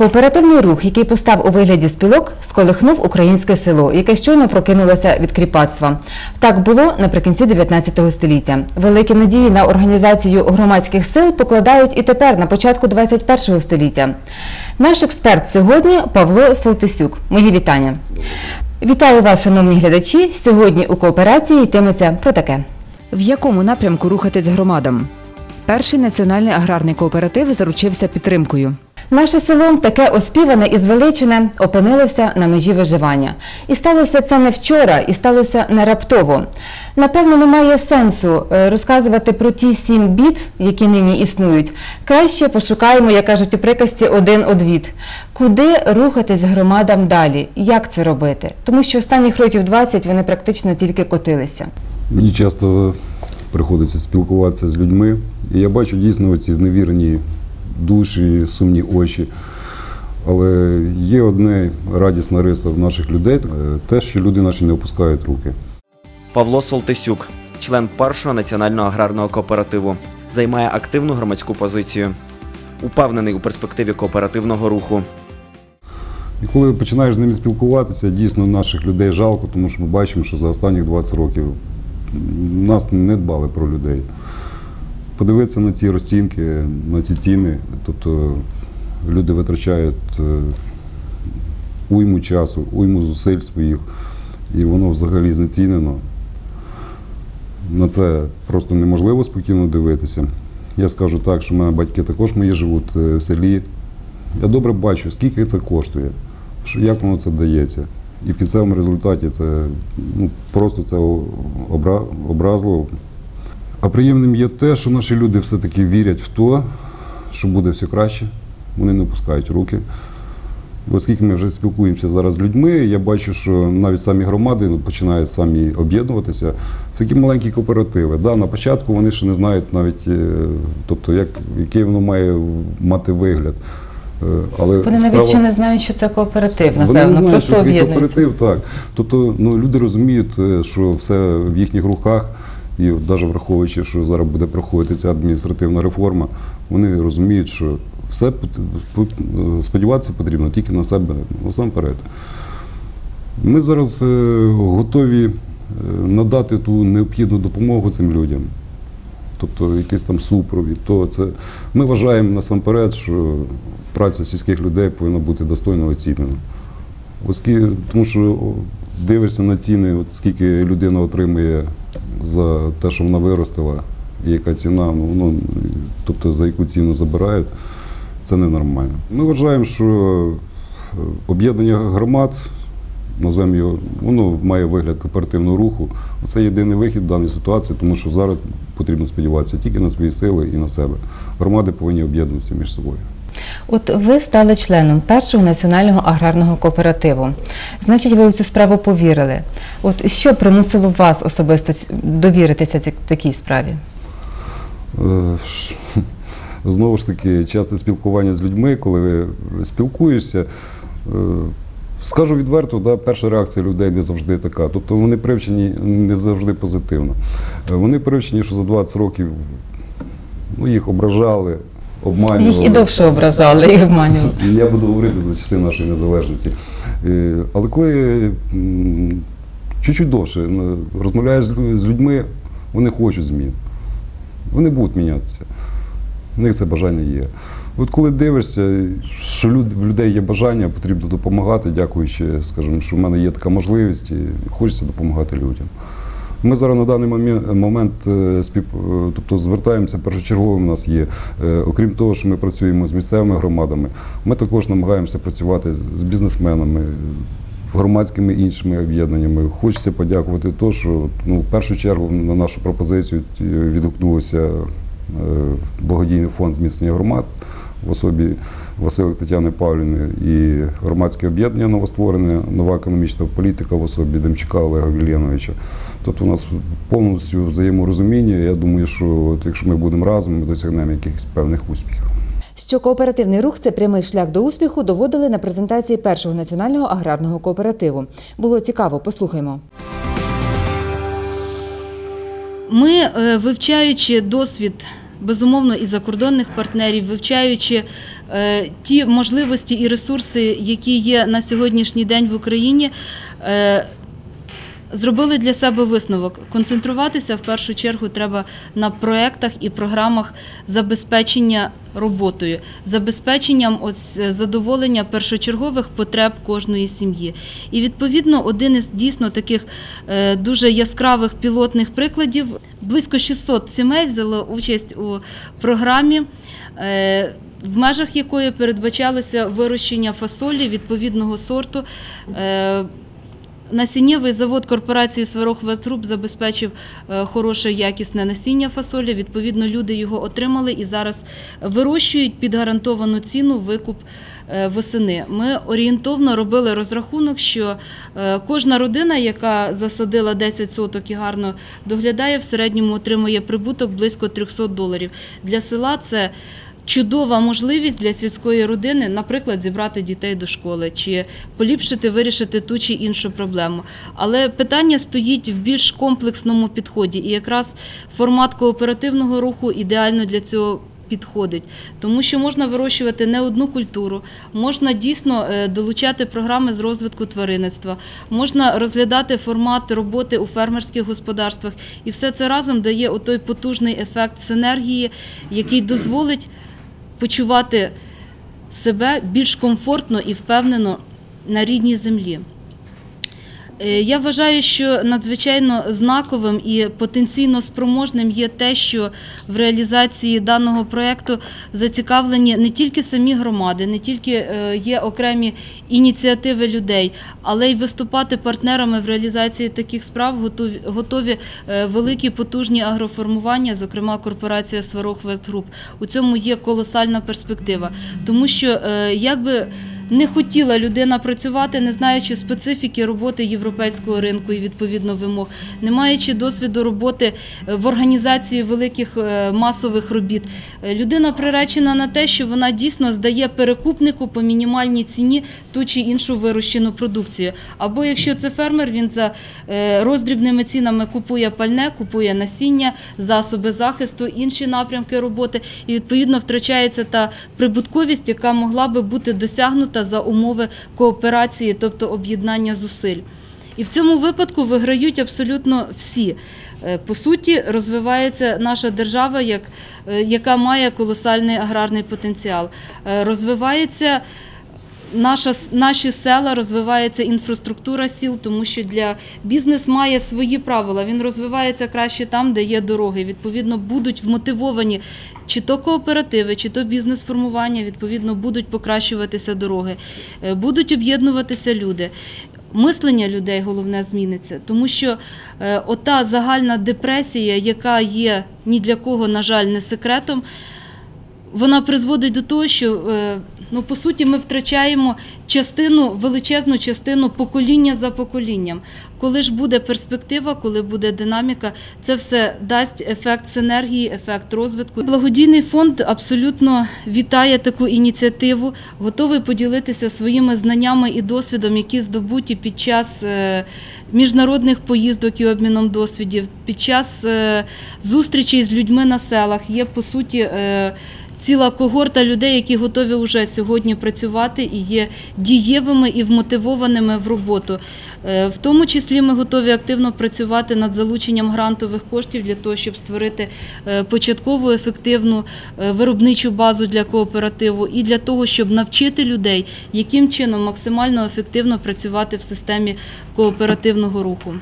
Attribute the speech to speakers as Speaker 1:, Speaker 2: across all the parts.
Speaker 1: Кооперативний рух, який постав у вигляді спілок, сколихнув українське село, яке щойно прокинулося від кріпацтва. Так було наприкінці 19 століття. Великі надії на організацію громадських сил покладають і тепер, на початку 21 століття. Наш експерт сьогодні – Павло Солтисюк. Мої вітання. Вітаю вас, шановні глядачі. Сьогодні у кооперації йтиметься про таке. В якому напрямку рухатись громадам? Перший національний аграрний кооператив заручився підтримкою. Наше село, таке оспіване і звеличене, опинилося на межі виживання. І сталося це не вчора, і сталося не раптово. Напевно, немає сенсу розказувати про ті 7 бід, які нині існують. Краще пошукаємо, як кажуть у приказці, один одвід. Куди рухатись громадам далі? Як це робити? Тому що останніх років 20 вони практично тільки котилися.
Speaker 2: Мені часто приходиться спілкуватися з людьми, і я бачу дійсно ці зневірені душі, сумні очі. Але є одне радісна риса в наших людей – те, що люди наші не опускають руки.
Speaker 3: Павло Солтисюк, член першого національного аграрного кооперативу, займає активну громадську позицію. Упевнений у перспективі кооперативного руху.
Speaker 2: І коли починаєш з ними спілкуватися, дійсно наших людей жалко, тому що ми бачимо, що за останні 20 років нас не дбали про людей. Подивитися на ці розцінки, на ці ціни, тобто люди витрачають уйму часу, уйму зусиль своїх, і воно взагалі знецінено. На це просто неможливо спокійно дивитися. Я скажу так, що в мене батьки також мої живуть в селі. Я добре бачу, скільки це коштує, як воно це дається. І в кінцевому результаті це просто це образливо. А приємним є те, що наші люди все-таки вірять в те, що буде все краще. Вони не опускають руки. Оскільки ми вже спілкуємося зараз з людьми, я бачу, що навіть самі громади починають самі об'єднуватися в такі маленькі кооперативи. Да, на початку вони ще не знають навіть, тобто, який воно має мати вигляд. Але
Speaker 1: вони навіть ще не знають, що це кооператив, напевно,
Speaker 2: вони не знають,
Speaker 1: просто
Speaker 2: що це
Speaker 1: об'єднуються.
Speaker 2: кооператив, так. Тобто люди розуміють, що все в їхніх руках, і навіть враховуючи, що зараз буде проходити ця адміністративна реформа, вони розуміють, що все сподіватися потрібно тільки на себе, насамперед. Ми зараз готові надати ту необхідну допомогу цим людям. Тобто якийсь там супровід. Ми вважаємо насамперед, що праця сільських людей повинна бути достойно оцінена. Тому що дивишся на ціни, скільки людина отримує за те, що вона виростила, і яка ціна, тобто за яку ціну забирають, це ненормально. Ми вважаємо, що об'єднання громад, назвемо його, воно має вигляд кооперативного руху. Це єдиний вихід в даній ситуації, тому що зараз потрібно сподіватися тільки на свої сили і на себе. Громади повинні об'єднуватися між собою.
Speaker 1: От ви стали членом першого національного аграрного кооперативу. Значить, ви у цю справу повірили. От що примусило вас особисто довіритися такій справі?
Speaker 2: Знову ж таки, часте спілкування з людьми, коли спілкуєшся, скажу відверто, перша реакція людей не завжди така. Тобто вони привчені не завжди позитивно. Вони привчені, що за 20 років їх ображали, обманювали.
Speaker 1: Їх і довше ображали, і обманювали.
Speaker 2: Я буду говорити за часи нашої незалежності. Але коли чуть-чуть довше розмовляєш з людьми, вони хочуть змін. Вони будуть мінятися. В них це бажання є. От коли дивишся, що в людей є бажання, потрібно допомагати, дякуючи, скажімо, що в мене є така можливість, і хочеться допомагати людям. Ми зараз на даний момент звертаємося, першочерговим у нас є, окрім того, що ми працюємо з місцевими громадами, ми також намагаємося працювати з бізнесменами, громадськими іншими об'єднаннями. Хочеться подякувати те, що в першу чергу на нашу пропозицію відгукнувся благодійний фонд зміцнення громад в особі Василик Тетяни Павлівни і громадське об'єднання новостворене, нова економічна політика в особі Демчука Олега Вільяновича. Тобто у нас повністю взаєморозуміння. Я думаю, що якщо ми будемо разом, ми досягнемо якихось певних успіхів.
Speaker 1: Що кооперативний рух – це прямий шлях до успіху, доводили на презентації першого національного аграрного кооперативу. Було цікаво, послухаймо.
Speaker 4: Ми, вивчаючи досвід, безумовно, і закордонних партнерів, вивчаючи ті можливості і ресурси, які є на сьогоднішній день в Україні, зробили для себе висновок. Концентруватися в першу чергу треба на проєктах і програмах забезпечення роботою, забезпеченням задоволення першочергових потреб кожної сім'ї. І відповідно один із дійсно таких дуже яскравих пілотних прикладів. Близько 600 сімей взяло участь у програмі, в межах якої передбачалося вирощення фасолі відповідного сорту. Насіннєвий завод корпорації Сварог Вестгруп забезпечив хороше якісне насіння фасолі, відповідно люди його отримали і зараз вирощують під гарантовану ціну викуп восени. Ми орієнтовно робили розрахунок, що кожна родина, яка засадила 10 соток і гарно доглядає, в середньому отримує прибуток близько $300. Для села це чудова можливість для сільської родини, наприклад, зібрати дітей до школи чи поліпшити, вирішити ту чи іншу проблему. Але питання стоїть в більш комплексному підході, і якраз формат кооперативного руху ідеально для цього підходить. Тому що можна вирощувати не одну культуру, можна дійсно долучати програми з розвитку тваринництва, можна розглядати формат роботи у фермерських господарствах. І все це разом дає отой потужний ефект синергії, який дозволить почувати себе більш комфортно і впевнено на рідній землі. Я вважаю, що надзвичайно знаковим і потенційно спроможним є те, що в реалізації даного проєкту зацікавлені не тільки самі громади, не тільки є окремі ініціативи людей, але й виступати партнерами в реалізації таких справ готові великі потужні агроформування, зокрема корпорація Сварог Вестгруп. У цьому є колосальна перспектива, тому що якби не хотіла людина працювати, не знаючи специфіки роботи європейського ринку і відповідно вимог, не маючи досвіду роботи в організації великих масових робіт. Людина приречена на те, що вона дійсно здає перекупнику по мінімальній ціні ту чи іншу вирощену продукцію. Або якщо це фермер, він за роздрібними цінами купує пальне, купує насіння, засоби захисту, інші напрямки роботи і відповідно втрачається та прибутковість, яка могла би бути досягнута за умови кооперації, тобто об'єднання зусиль. І в цьому випадку виграють абсолютно всі. По суті, розвивається наша держава, яка має колосальний аграрний потенціал. Розвивається наші села, розвивається інфраструктура сіл, тому що бізнес має свої правила. Він розвивається краще там, де є дороги. Відповідно, будуть вмотивовані чи то кооперативи, чи то бізнес-формування, відповідно, будуть покращуватися дороги, будуть об'єднуватися люди. Мислення людей, головне, зміниться, тому що ота загальна депресія, яка є ні для кого, на жаль, не секретом, вона призводить до того, що, по суті, ми втрачаємо величезну частину покоління за поколінням. Коли ж буде перспектива, коли буде динаміка, це все дасть ефект синергії, ефект розвитку. Благодійний фонд абсолютно вітає таку ініціативу, готовий поділитися своїми знаннями і досвідом, які здобуті під час міжнародних поїздок і обміном досвідів, під час зустрічей з людьми на селах. Є, по суті, ціла когорта людей, які готові вже сьогодні працювати і є дієвими і вмотивованими в роботу. В тому числі ми готові активно працювати над залученням грантових коштів для того, щоб створити початкову ефективну виробничу базу для кооперативу і для того, щоб навчити людей, яким чином максимально ефективно працювати в системі кооперативного руху.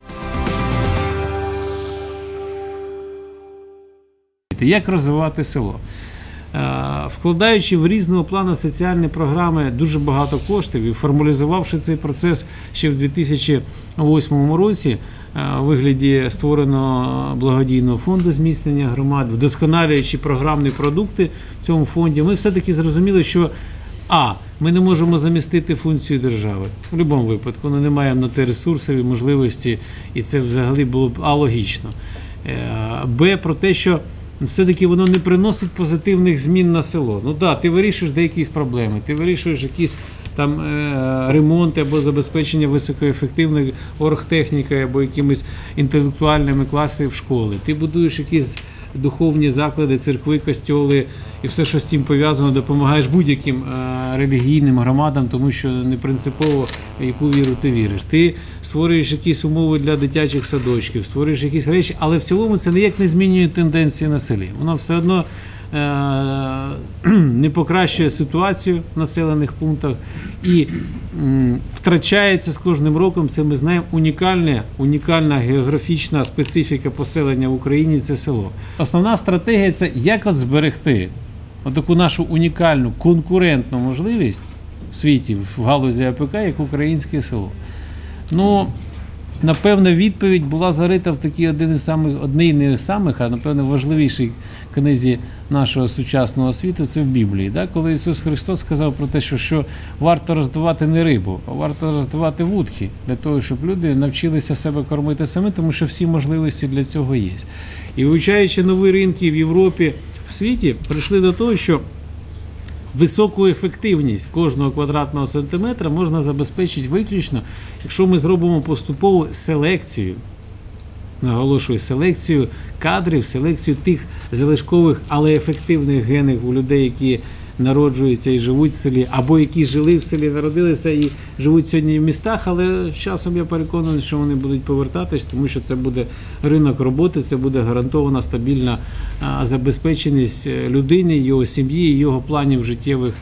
Speaker 5: Як розвивати село? Вкладаючи в різного плану соціальні програми дуже багато коштів і формалізувавши цей процес ще в 2008 році у вигляді створеного благодійного фонду зміцнення громад, вдосконалюючи програмні продукти в цьому фонді, ми все-таки зрозуміли, що ми не можемо замістити функцію держави. В будь-якому випадку, не маємо на те ресурсів і можливості, і це взагалі було б алогічно. Про те, що все-таки воно не приносить позитивних змін на село. Ти вирішуєш деякі проблеми, ти вирішуєш якісь там ремонти або забезпечення високоефективної оргтехніки або якимись інтелектуальними класами в школи. Ти будуєш якісь духовні заклади, церкви, костьоли і все, що з цим пов'язано, допомагаєш будь-яким релігійним громадам, тому що не принципово, в яку віру ти віриш. Ти створюєш якісь умови для дитячих садочків, створюєш якісь речі, але в цілому це ніяк не змінює тенденції на селі. Воно все одно не покращує ситуацію в населених пунктах і втрачається з кожним роком, це ми знаємо, унікальна географічна специфіка поселення в Україні – це село. Основна стратегія – це як от зберегти таку нашу унікальну конкурентну можливість в світі, в галузі АПК, як українське село. Ну, напевно, відповідь була зарита в такій одній не з самих, а напевно важливішій книзі нашого сучасного світу – це в Біблії. Да? Коли Ісус Христос сказав про те, що варто роздавати не рибу, а варто роздавати вудки, для того, щоб люди навчилися себе кормити самі, тому що всі можливості для цього є. І вивчаючи нові ринки в Європі, в світі, прийшли до того, що високу ефективність кожного квадратного сантиметра можна забезпечити виключно, якщо ми зробимо поступову селекцію, наголошую, селекцію кадрів, селекцію тих залишкових, але ефективних генів у людей, які народжуються і живуть в селі, або які жили в селі, народилися і живуть сьогодні в містах, але з часом я переконаний, що вони будуть повертатись, тому що це буде ринок роботи, це буде гарантована стабільна забезпеченість людини, його сім'ї, його планів життєвих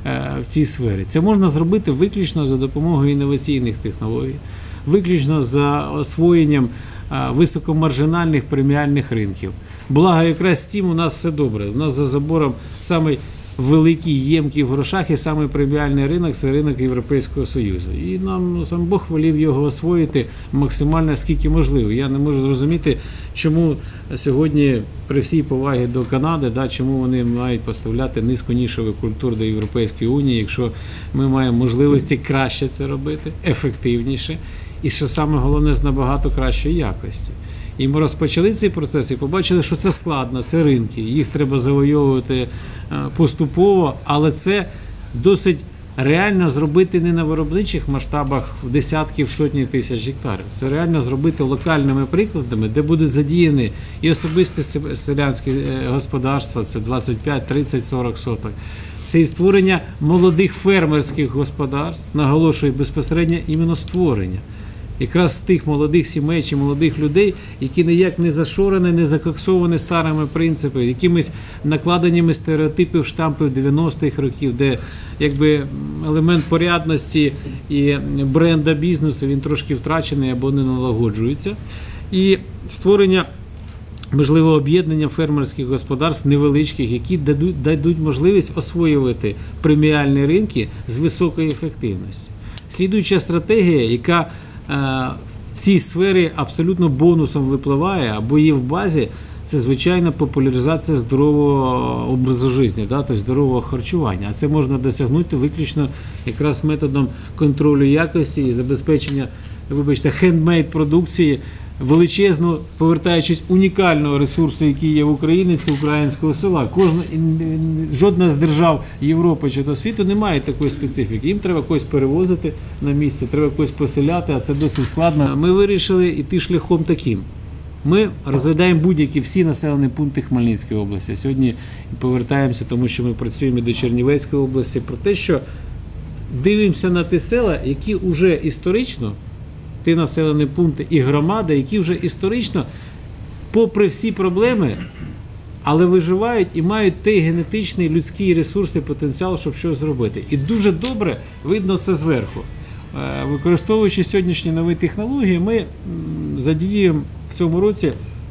Speaker 5: в цій сфері. Це можна зробити виключно за допомогою інноваційних технологій, виключно за освоєнням високомаржинальних преміальних ринків. Благо, якраз з цим у нас все добре. У нас за забором самий великий, ємкий в грошах і самий преміальний ринок – це ринок Європейського Союзу. І нам сам Бог волів його освоїти максимально, скільки можливо. Я не можу зрозуміти, чому сьогодні, при всій повагі до Канади, чому вони мають поставляти низьконішових культур до Європейської Унії, якщо ми маємо можливості краще це робити, ефективніше, і що саме головне, з набагато кращої якості. І ми розпочали цей процес і побачили, що це складно, це ринки, їх треба завойовувати поступово, але це досить реально зробити не на виробничих масштабах в десятки, в сотні тисяч гектарів. Це реально зробити локальними прикладами, де будуть задіяні і особисті селянські господарства, це 25, 30, 40 соток. Це і створення молодих фермерських господарств, наголошую, безпосередньо іменно створення. Якраз з тих молодих сімей чи молодих людей, які ніяк не зашорені, не закоксовані старими принципами, якимись накладеннями стереотипів, штампів 90-х років, де якби елемент порядності і бренда бізнесу, він трошки втрачений або не налагоджується. І створення, можливо, об'єднання фермерських господарств невеличких, які дадуть можливість освоювати преміальні ринки з високою ефективністю. Слідуюча стратегія, яка в цій сфері абсолютно бонусом випливає або є в базі, це, звичайно, популяризація здорового образу життя, тобто здорового харчування. А це можна досягнути виключно якраз методом контролю якості і забезпечення, вибачте, хендмейд продукції, величезно, повертаючись, унікального ресурсу, який є в Україні, це українського села. Жодна з держав Європи чи до світу не має такої специфіки. Їм треба когось перевозити на місце, треба когось поселяти, а це досить складно. Ми вирішили йти шляхом таким. Ми розглядаємо будь-які всі населені пункти Хмельницької області. Сьогодні повертаємося, тому що ми працюємо і до Чернівецької області, про те, що дивимося на ті села, які вже історично, ті населені пункти і громади, які вже історично, попри всі проблеми, але виживають і мають той генетичний людський ресурс і потенціал, щоб щось зробити. І дуже добре видно це зверху. Використовуючи сьогоднішні нові технології, ми задіюємо в цьому році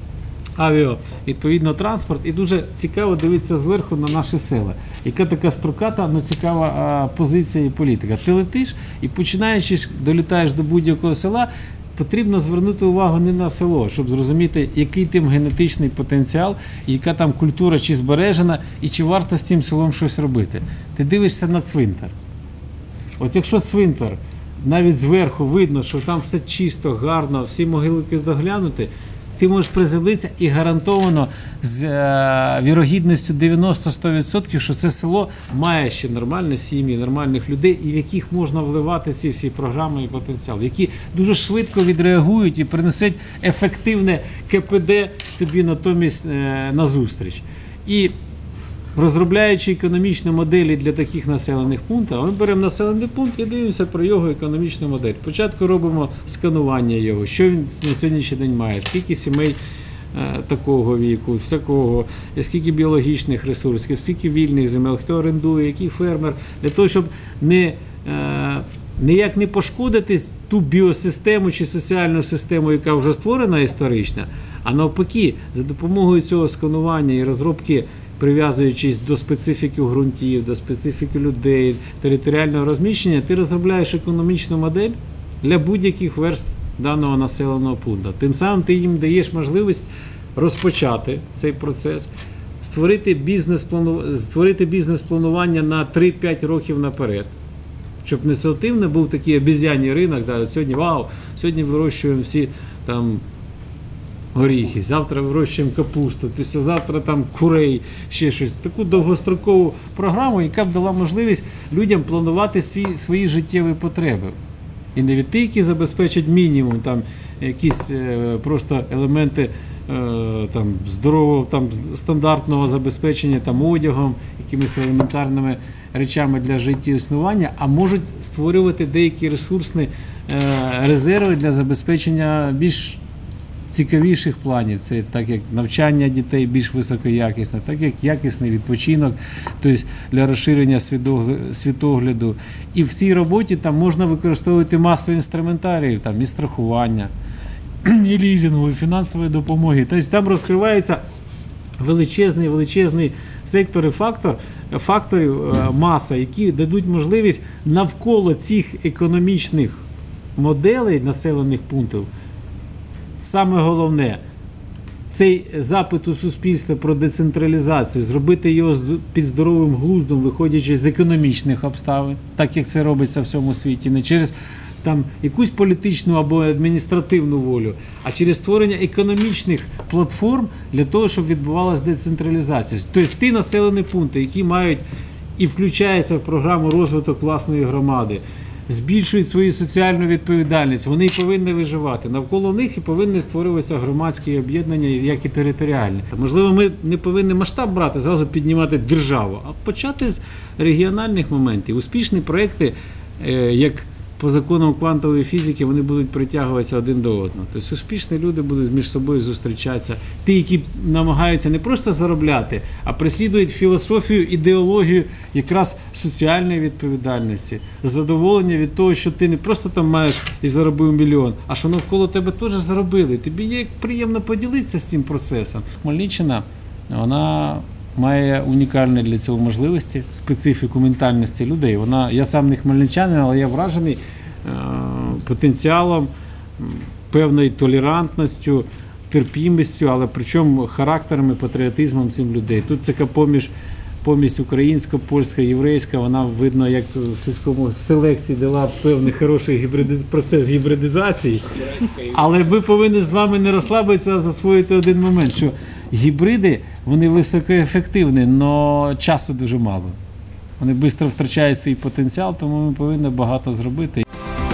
Speaker 5: відповідно, транспорт, і дуже цікаво дивитися зверху на наші села. Яка така строката, але цікава позиція і політика. Ти летиш і починаючи, долітаєш до будь-якого села, потрібно звернути увагу не на село, щоб зрозуміти, який тим генетичний потенціал, яка там культура чи збережена, і чи варто з цим селом щось робити. Ти дивишся на цвинтар. От якщо цвинтар, навіть зверху видно, що там все чисто, гарно, всі могилки доглянути, ти можеш приземлитися і гарантовано з вірогідністю 90-100%, що це село має ще нормальні сім'ї, нормальних людей, і в яких можна вливати ці всі програми і потенціал, які дуже швидко відреагують і принесуть ефективне КПД тобі натомість назустріч. І розробляючи економічні моделі для таких населених пунктів, ми беремо населений пункт і дивимося про його економічну модель. Спочатку робимо сканування його, що він на сьогоднішній день має, скільки сімей такого віку, всякого, скільки біологічних ресурсів, скільки вільних земель, хто орендує, який фермер, для того, щоб ніяк не пошкодити ту біосистему чи соціальну систему, яка вже створена історично, а навпаки, за допомогою цього сканування і розробки, прив'язуючись до специфіки ґрунтів, до специфіки людей, територіального розміщення, ти розробляєш економічну модель для будь-яких верств даного населеного пункту. Тим самим ти їм даєш можливість розпочати цей процес, створити бізнес-планування на 3-5 років наперед. Щоб не ситуативно був такий обіз'яній ринок, да, сьогодні сьогодні вирощуємо всі там горіхи, завтра вирощуємо капусту, післязавтра там курей, ще щось. Таку довгострокову програму, яка б дала можливість людям планувати свої життєві потреби. І не від тих, які забезпечать мінімум, там якісь просто елементи там здорового, там стандартного забезпечення там одягом, якимись елементарними речами для життєіснування, а можуть створювати деякі ресурсні резерви для забезпечення більш цікавіших планів. Це так як навчання дітей більш високоякісне, так як якісний відпочинок, тобто для розширення світогляду. І в цій роботі там можна використовувати масу інструментаріїв, там і страхування, і лізингу, і фінансової допомоги. Тобто там розкривається величезний сектор і факторів, маса, які дадуть можливість навколо цих економічних моделей населених пунктів. Саме головне, цей запит у суспільства про децентралізацію, зробити його під здоровим глуздом, виходячи з економічних обставин, так як це робиться в всьому світі, не через там якусь політичну або адміністративну волю, а через створення економічних платформ для того, щоб відбувалася децентралізація. Тобто ті населені пункти, які мають і включаються в програму розвиток власної громади, збільшують свою соціальну відповідальність, вони повинні виживати. Навколо них і повинні створюватися громадські об'єднання, як і територіальні. Можливо, ми не повинні масштаб брати, зразу піднімати державу, а почати з регіональних моментів. Успішні проекти, як по законам квантової фізики, вони будуть притягуватися один до одного. Тобто успішні люди будуть між собою зустрічатися. Ті, які намагаються не просто заробляти, а переслідують філософію, ідеологію якраз соціальної відповідальності, задоволення від того, що ти не просто там маєш і заробив мільйон, а що навколо тебе теж заробили. Тобі є приємно поділитися з цим процесом. Хмельниччина, вона має унікальні для цього можливості, специфіку ментальності людей. Я сам не хмельничанин, але я вражений потенціалом, певною толерантністю, терпімістю, але причому характером і патріотизмом цих людей. Тут така помість українська, польська, єврейська, вона видно, як в сільському селекції дала певний хороший процес гібридизації. Але ми повинні з вами не розслабитися, а засвоїти один момент, що гібриди, вони високоефективні, але часу дуже мало. Вони швидко втрачають свій потенціал, тому ми повинні багато зробити.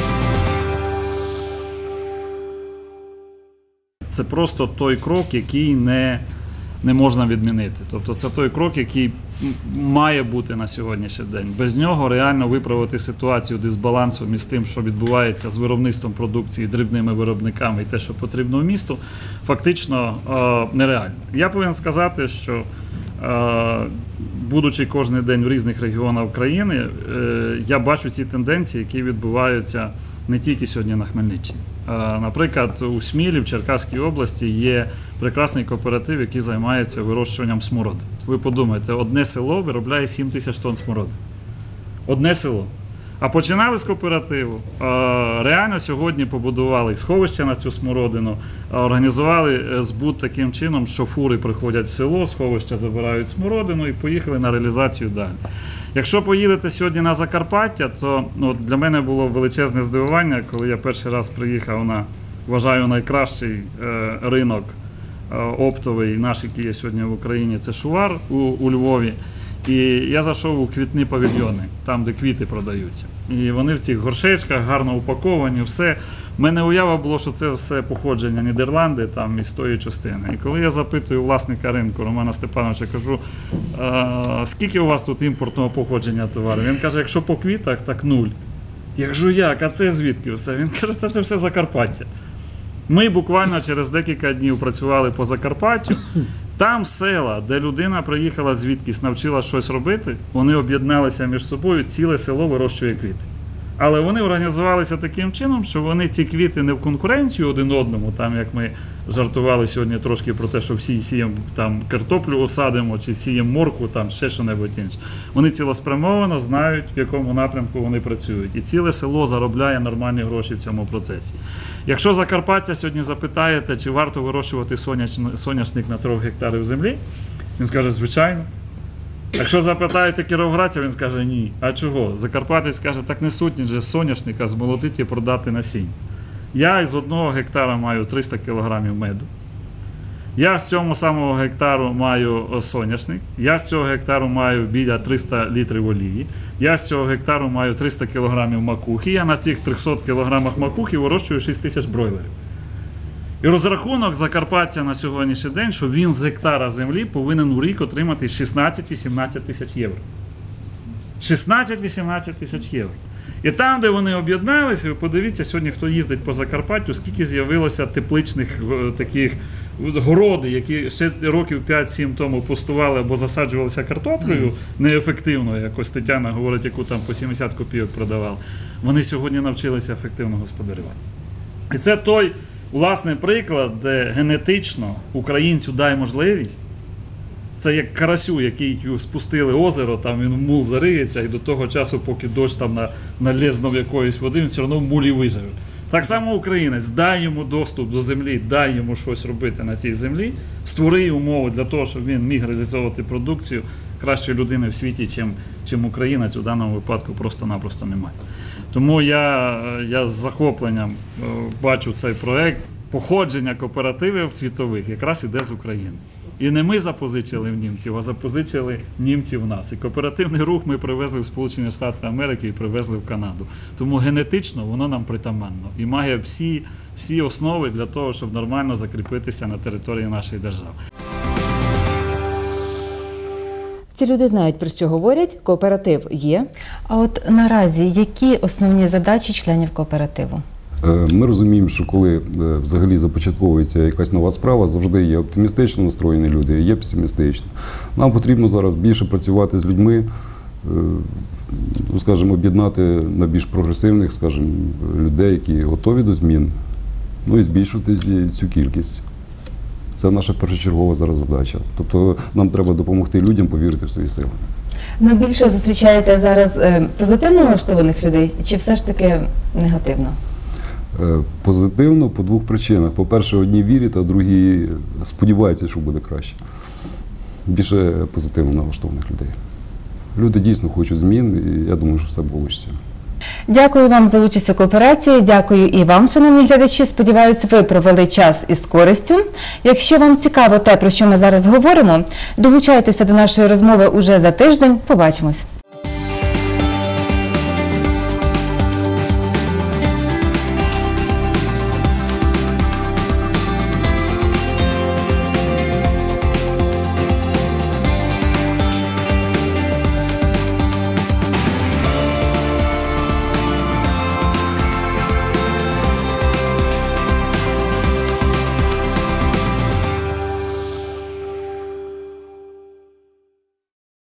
Speaker 6: Це просто той крок, який не можна відмінити. Тобто це той крок, який має бути на сьогоднішній день. Без нього реально виправити ситуацію дисбалансу між тим, що відбувається з виробництвом продукції, дрібними виробниками і те, що потрібно в місту, фактично нереально. Я повинен сказати, що будучи кожен день в різних регіонах країни, я бачу ці тенденції, які відбуваються не тільки сьогодні на Хмельниччині. Наприклад, у Смілі, в Черкаській області є прекрасний кооператив, який займається вирощуванням смороди. Ви подумайте, одне село виробляє 7 тисяч тонн смороди. Одне село. А починали з кооперативу. Реально сьогодні побудували сховище на цю смородину, організували збут таким чином, що фури приходять в село, сховища забирають смородину і поїхали на реалізацію далі. Якщо поїдете сьогодні на Закарпаття, то для мене було величезне здивування, коли я перший раз приїхав на вважаю, найкращий ринок оптовий наш, який є сьогодні в Україні, це Шувар у Львові. І я зайшов у квітні павільйони, там, де квіти продаються. І вони в цих горшечках гарно упаковані, все. У мене уява було, що це все походження Нідерланди, там, із тої частини. І коли я запитую власника ринку Романа Степановича, кажу, скільки у вас тут імпортного походження товару? Він каже, якщо по квітах, так 0. Я кажу, як? А це звідки все? Він каже, та це все Закарпаття. Ми буквально через декілька днів працювали по Закарпаттю. Там села, де людина приїхала звідкись, навчила щось робити, вони об'єдналися між собою, ціле село вирощує квіти. Але вони організувалися таким чином, що вони ці квіти не в конкуренцію один одному, там як ми жартували сьогодні трошки про те, що всі сіємо там картоплю осадимо, чи сіємо моркву, там ще що-небудь інше. Вони цілеспрямовано знають, в якому напрямку вони працюють. І ціле село заробляє нормальні гроші в цьому процесі. Якщо закарпатця сьогодні запитаєте, чи варто вирощувати соняшник на 3 гектарів землі, він скаже, звичайно. Якщо запитаєте кіровоградця, він скаже ні. А чого? Закарпатець скаже, так не сутні же соняшника змолотити і продати насіння. Я із 1 гектара маю 300 кілограмів меду. Я з цього самого гектару маю соняшник. Я з цього гектару маю біля 300 літрів олії. Я з цього гектару маю 300 кілограмів макухи. Я на цих 300 кілограмах макухи вирощую 6 тисяч бройлерів. І розрахунок закарпатця на сьогоднішній день, що він з гектара землі повинен у рік отримати 16-18 тисяч євро. 16-18 тисяч євро. І там, де вони об'єдналися, ви подивіться, сьогодні, хто їздить по Закарпаттю, скільки з'явилося тепличних таких городи, які ще років 5-7 тому пустували або засаджувалися картоплею неефективно, як ось Тетяна говорить, яку там по 70 копійок продавали. Вони сьогодні навчилися ефективно господарювати. І це той, власне, приклад, де генетично українцю дай можливість. Це як карасю, який спустили озеро, там він в мул зариється, і до того часу, поки дощ там налезнув якоїсь води, він все одно в мулі виживе. Так само українець, дай йому доступ до землі, дай йому щось робити на цій землі, створи умови для того, щоб він міг реалізовувати продукцію кращої людини в світі, чим українець у даному випадку просто-напросто немає. Тому я з захопленням бачу цей проект. Походження кооперативів світових якраз іде з України. І не ми запозичили в німців, а запозичили німці в нас. І кооперативний рух ми привезли в Сполучені Штати Америки і привезли в Канаду. Тому генетично воно нам притаманно. І має всі основи для того, щоб нормально закріпитися на території нашої держави.
Speaker 1: Ці люди знають, про що говорять, кооператив є. А от наразі, які основні задачі членів кооперативу?
Speaker 2: Ми розуміємо, що коли взагалі започатковується якась нова справа, завжди є оптимістично настроєні люди, є песимістично. Нам потрібно зараз більше працювати з людьми, скажімо, об'єднати на більш прогресивних, скажімо, людей, які готові до змін, і збільшувати цю кількість. Це наша першочергова зараз задача. Тобто нам треба допомогти людям повірити в свої сили.
Speaker 1: Ви більше зустрічаєте зараз позитивно налаштованих людей чи все ж таки негативно?
Speaker 2: Позитивно по 2 причинах. По-перше, одні вірять, а другі сподіваються, що буде краще. Більше позитивно налаштованих людей. Люди дійсно хочуть змін, і я думаю, що все вийде.
Speaker 1: Дякую вам за участь у кооперації, дякую і вам, шановні глядачі. Сподіваюся, ви провели час із користю. Якщо вам цікаво те, про що ми зараз говоримо, долучайтеся до нашої розмови уже за тиждень. Побачимось!